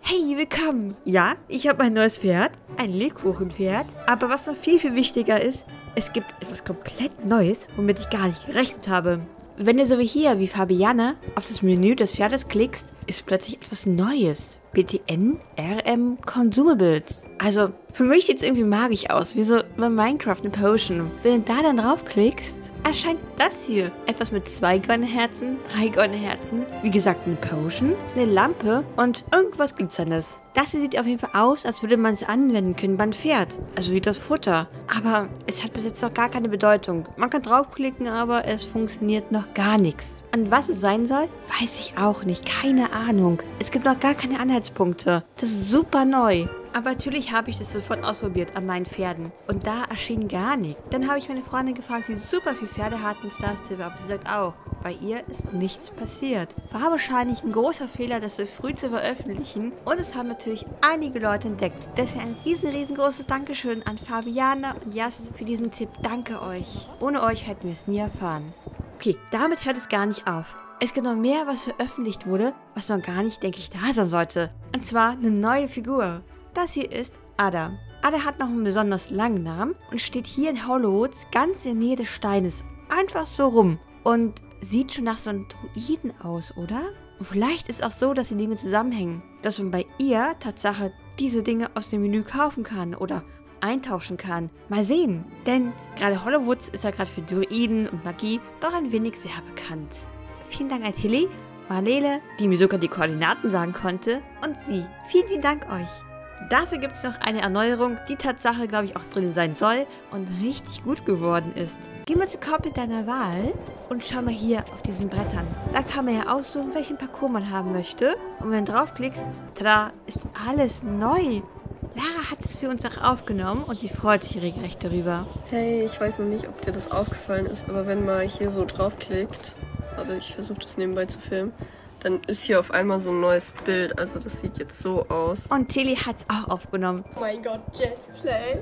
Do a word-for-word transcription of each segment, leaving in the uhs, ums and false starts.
Hey, willkommen! Ja, ich habe ein neues Pferd, ein Lebkuchenpferd. Aber was noch viel, viel wichtiger ist, es gibt etwas komplett Neues, womit ich gar nicht gerechnet habe. Wenn du so wie hier, wie Fabiana, auf das Menü des Pferdes klickst, ist plötzlich etwas Neues. B T N R M Consumables. Also, für mich sieht es irgendwie magisch aus, wie so bei Minecraft eine Potion. Wenn du da dann draufklickst, erscheint das hier. Etwas mit zwei goldenen Herzen, drei goldenen Herzen, wie gesagt eine Potion, eine Lampe und irgendwas Glitzerndes. Das hier sieht auf jeden Fall aus, als würde man es anwenden können beim Pferd. Also wie das Futter. Aber es hat bis jetzt noch gar keine Bedeutung. Man kann draufklicken, aber es funktioniert noch gar nichts. Und was es sein soll, weiß ich auch nicht. Keine Ahnung. Es gibt noch gar keine Anhaltspunkte. Das ist super neu. Aber natürlich habe ich das sofort ausprobiert an meinen Pferden. Und da erschien gar nichts. Dann habe ich meine Freundin gefragt, die super viele Pferde hat in Star Stable. Aber sie sagt auch, bei ihr ist nichts passiert. War wahrscheinlich ein großer Fehler, das so früh zu veröffentlichen. Und es haben natürlich einige Leute entdeckt. Deswegen ein riesen, riesengroßes Dankeschön an Fabiana und Jas für diesen Tipp. Danke euch. Ohne euch hätten wir es nie erfahren. Okay, damit hört es gar nicht auf. Es gibt noch mehr, was veröffentlicht wurde, was noch gar nicht, denke ich, da sein sollte. Und zwar eine neue Figur. Das hier ist Ada. Ada hat noch einen besonders langen Namen und steht hier in Hollowwoods ganz in der Nähe des Steines. Einfach so rum. Und sieht schon nach so einem Druiden aus, oder? Und vielleicht ist es auch so, dass die Dinge zusammenhängen. Dass man bei ihr Tatsache diese Dinge aus dem Menü kaufen kann oder eintauschen kann. Mal sehen. Denn gerade Hollowwoods ist ja gerade für Druiden und Magie doch ein wenig sehr bekannt. Vielen Dank an Tilly, Marlene, die mir sogar die Koordinaten sagen konnte, und sie. Vielen, vielen Dank euch. Dafür gibt es noch eine Erneuerung, die Tatsache, glaube ich, auch drin sein soll und richtig gut geworden ist. Geh mal zu Cockpit deiner Wahl und schau mal hier auf diesen Brettern. Da kann man ja aussuchen, welchen Parcours man haben möchte. Und wenn du draufklickst, tada, ist alles neu. Lara hat es für uns auch aufgenommen und sie freut sich regelrecht darüber. Hey, ich weiß noch nicht, ob dir das aufgefallen ist, aber wenn man hier so draufklickt, also ich versuche das nebenbei zu filmen, dann ist hier auf einmal so ein neues Bild. Also das sieht jetzt so aus. Und Tilly hat es auch aufgenommen. Oh mein Gott, Just Play.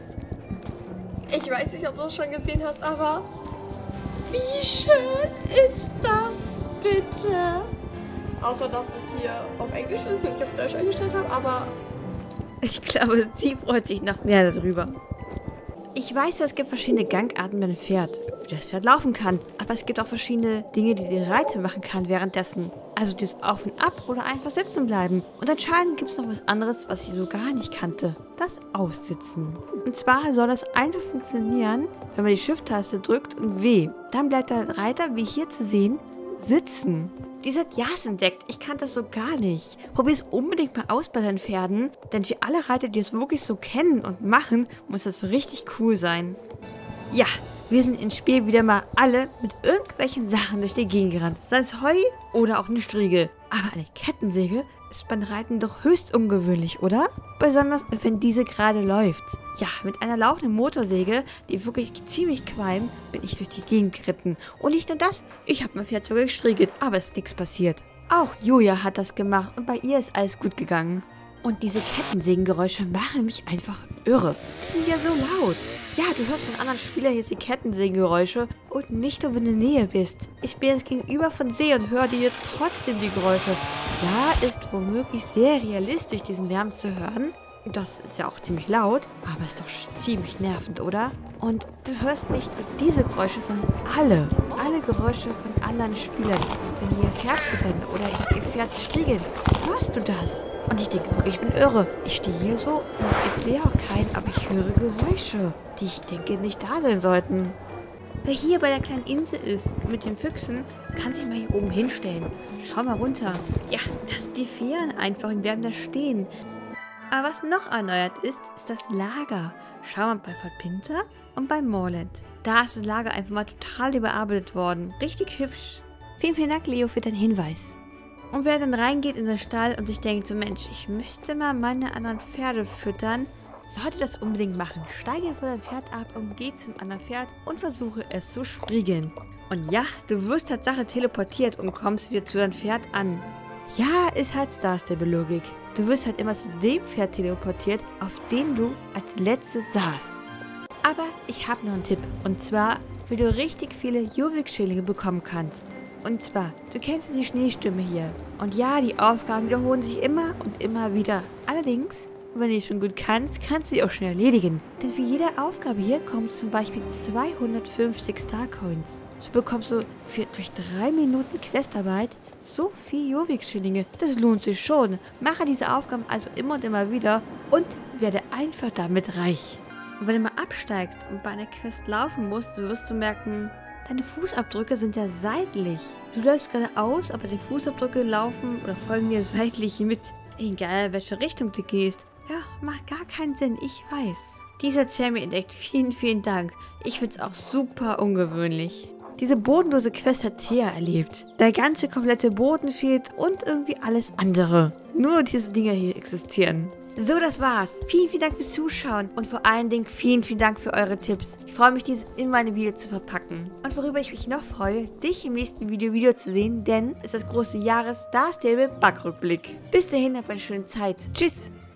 Ich weiß nicht, ob du es schon gesehen hast, aber wie schön ist das bitte? Außer, dass es hier auf Englisch ist und ich auf Deutsch eingestellt habe, aber ich glaube, sie freut sich noch mehr darüber. Ich weiß, es gibt verschiedene Gangarten bei einem Pferd, wie das Pferd laufen kann. Aber es gibt auch verschiedene Dinge, die der Reiter machen kann währenddessen. Also das Auf und Ab oder einfach sitzen bleiben. Und anscheinend gibt es noch was anderes, was ich so gar nicht kannte. Das Aussitzen. Und zwar soll das einfach funktionieren, wenn man die Shift-Taste drückt und W. Dann bleibt der Reiter, wie hier zu sehen, sitzen. Die hat Jas entdeckt. Ich kann das so gar nicht. Probier es unbedingt mal aus bei deinen Pferden. Denn für alle Reiter, die es wirklich so kennen und machen, muss das richtig cool sein. Ja, wir sind ins Spiel wieder mal alle mit irgendwelchen Sachen durch die Gegend gerannt. Sei es Heu oder auch eine Striegel. Aber eine Kettensäge ist beim Reiten doch höchst ungewöhnlich, oder? Besonders, wenn diese gerade läuft. Ja, mit einer laufenden Motorsäge, die wirklich ziemlich qualmt, bin ich durch die Gegend geritten. Und nicht nur das, ich habe mein Pferd sogar gestriegelt, aber es ist nichts passiert. Auch Julia hat das gemacht und bei ihr ist alles gut gegangen. Und diese Kettensägengeräusche machen mich einfach irre. Die sind ja so laut. Ja, du hörst von anderen Spielern jetzt die Kettensägengeräusche und nicht nur, wenn du in der Nähe bist. Ich bin jetzt gegenüber von See und höre dir jetzt trotzdem die Geräusche. Ja, ist womöglich sehr realistisch, diesen Lärm zu hören. Das ist ja auch ziemlich laut, aber ist doch ziemlich nervend, oder? Und du hörst nicht nur diese Geräusche, sondern alle. Alle Geräusche von anderen Spielern. Wenn die ihr Pferd füttern oder ihr Pferd striegeln, hörst du das? Und ich denke wirklich, ich bin irre. Ich stehe hier so und ich sehe auch keinen, aber ich höre Geräusche, die ich denke nicht da sein sollten. Wer hier bei der kleinen Insel ist, mit den Füchsen, kann sich mal hier oben hinstellen. Schau mal runter. Ja, das sind die Fähren einfach und werden da stehen. Aber was noch erneuert ist, ist das Lager. Schau mal bei Fort Pinter und bei Moorland. Da ist das Lager einfach mal total überarbeitet worden. Richtig hübsch. Vielen, vielen Dank, Leo, für deinen Hinweis. Und wer dann reingeht in den Stall und sich denkt, so Mensch, ich möchte mal meine anderen Pferde füttern, sollte das unbedingt machen. Steige von deinem Pferd ab und geh zum anderen Pferd und versuche es zu striegeln. Und ja, du wirst Tatsache teleportiert und kommst wieder zu deinem Pferd an. Ja, ist halt Star Stable Logik. Du wirst halt immer zu dem Pferd teleportiert, auf dem du als letztes saßt. Aber ich habe noch einen Tipp. Und zwar, wie du richtig viele Juvik-Schillinge bekommen kannst. Und zwar, du kennst die Schneestürme hier. Und ja, die Aufgaben wiederholen sich immer und immer wieder. Allerdings, wenn du die schon gut kannst, kannst du sie auch schnell erledigen. Denn für jede Aufgabe hier kommt zum Beispiel zweihundertfünfzig Starcoins. So bekommst du für, durch drei Minuten Questarbeit so viel Jovix-Schillinge. Das lohnt sich schon. Mache diese Aufgaben also immer und immer wieder und werde einfach damit reich. Und wenn du mal absteigst und bei einer Quest laufen musst, wirst du merken, deine Fußabdrücke sind ja seitlich. Du läufst geradeaus, aber die Fußabdrücke laufen oder folgen dir seitlich mit. Egal, welche Richtung du gehst. Ja, macht gar keinen Sinn, ich weiß. Dieser Zermi entdeckt, vielen, vielen Dank. Ich find's auch super ungewöhnlich. Diese bodenlose Quest hat Thea erlebt. Der ganze komplette Boden fehlt und irgendwie alles andere. Nur diese Dinger hier existieren. So, das war's. Vielen, vielen Dank fürs Zuschauen und vor allen Dingen vielen, vielen Dank für eure Tipps. Ich freue mich, diese in meine Videos zu verpacken. Und worüber ich mich noch freue, dich im nächsten Video wieder zu sehen, denn es ist das große Jahres-Star Stable Backrückblick. Bis dahin, habt eine schöne Zeit. Tschüss!